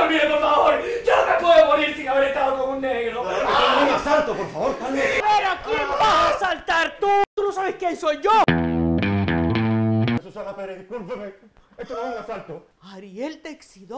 olvide, por favor. Yo no me puedo morir sin haber estado con un negro. Un asalto, por favor, cálmese. ¿Pero a quién vas a asaltar tú? ¿Tú no sabes quién soy yo? Susana Pérez, discúlpeme. Esto no es un asalto. ¿Ariel te exidó?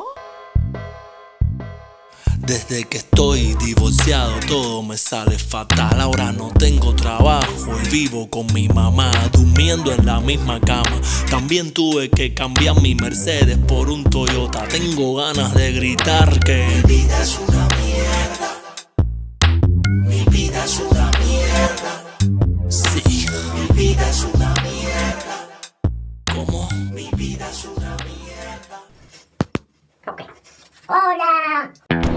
Desde que estoy divorciado todo me sale fatal. Ahora no tengo trabajo y vivo con mi mamá, durmiendo en la misma cama. También tuve que cambiar mi Mercedes por un Toyota. Tengo ganas de gritar que mi vida es una mierda. Mi vida es una mierda. Sí, mi vida es una mierda. ¿Cómo? Mi vida es una mierda. Ok. ¡Hola!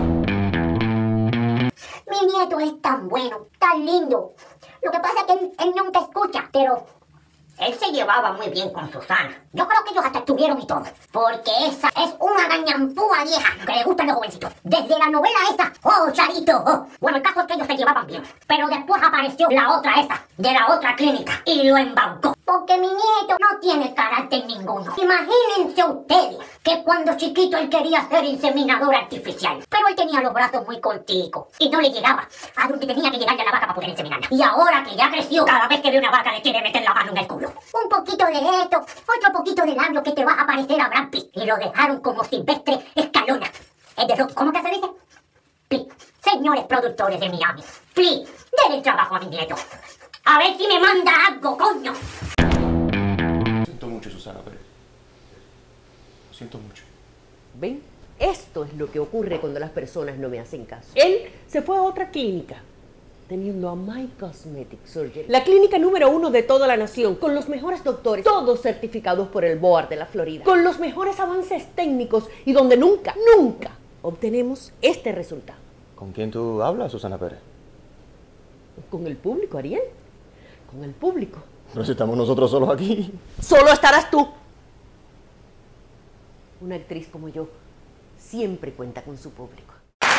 Mi nieto es tan bueno, tan lindo. Lo que pasa es que él nunca escucha, pero él se llevaba muy bien con Susana. Yo creo que ellos hasta estuvieron y todo. Porque esa es una gañampúa vieja que le gustan los jovencitos. Desde la novela esa, ¡oh, Charito! Oh. Bueno, el caso es que ellos se llevaban bien. Pero después apareció la otra esa, de la otra clínica, y lo embaucó. Porque mi nieto no tiene carácter ninguno. Imagínense ustedes que cuando chiquito él quería ser inseminador artificial. Pero él tenía los brazos muy corticos y no le llegaba a donde tenía que llegarle a la vaca para poder inseminarla. Y ahora que ya creció, cada vez que ve una vaca le quiere meter la mano en el culo. Un poquito de esto, otro poquito de labio que te vas a parecer a Brad Pitt. Y lo dejaron como Silvestre Escalona. ¿Cómo que se dice? Please, señores productores de Miami, please, den el trabajo a mi nieto. A ver si me manda algo, coño. Siento mucho, Susana Pérez. Lo siento mucho. ¿Ven? Esto es lo que ocurre cuando las personas no me hacen caso. Él se fue a otra clínica, teniendo a My Cosmetic Surgery, la clínica número 1 de toda la nación, con los mejores doctores, todos certificados por el BOAR de la Florida, con los mejores avances técnicos y donde nunca obtenemos este resultado. ¿Con quién tú hablas, Susana Pérez? Con el público, Ariel. Con el público. No, si estamos nosotros solos aquí. Solo estarás tú. Una actriz como yo siempre cuenta con su público.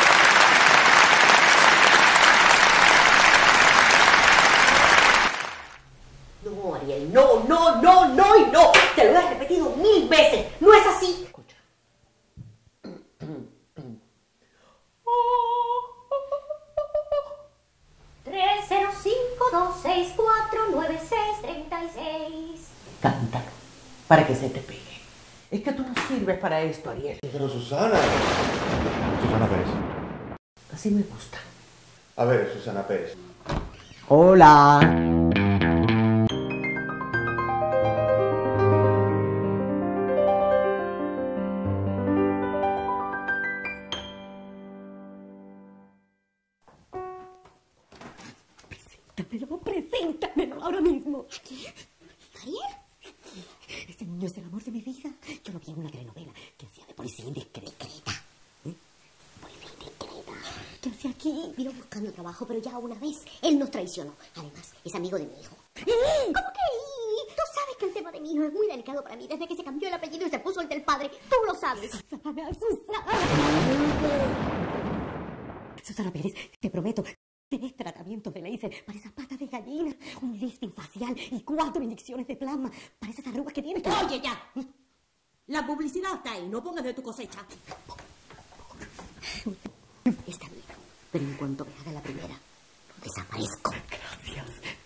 No, Ariel, no, no, no, no y no. Te lo he repetido 1000 veces. No es así. Escucha. 305-264-9636. Canta, para que se te pegue. Es que tú no sirves para esto, Ariel. Pero Susana. Susana Pérez. Así me gusta. A ver, Susana Pérez. Hola. Preséntamelo ahora mismo. ¿Ariel? Ese niño es el amor de mi vida. Yo lo vi en una telenovela que hacía de policía indiscreta. Policía indiscreta. ¿Qué hacía aquí? Vino buscando trabajo, pero ya una vez él nos traicionó. Además, es amigo de mi hijo. ¿Cómo que? Tú sabes que el tema de mi hijo es muy delicado para mí desde que se cambió el apellido y se puso el del padre. Tú lo sabes. Susana Pérez, te prometo. Tenés tratamiento de láser para esas patas de gallina, un lifting facial y 4 inyecciones de plasma para esas arrugas que tienes. Oye, ya. La publicidad está ahí, no pongas de tu cosecha. Está bien, pero en cuanto me haga la primera, desaparezco. Gracias.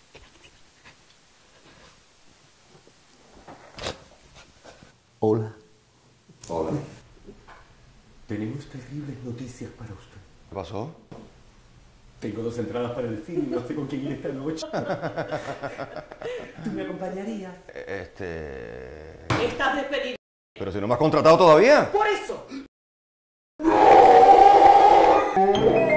Hola. Hola. Tenemos terribles noticias para usted. ¿Qué pasó? Tengo 2 entradas para el cine y no sé con quién ir esta noche. ¿Tú me acompañarías? Estás despedido. Pero si no me has contratado todavía. Por eso.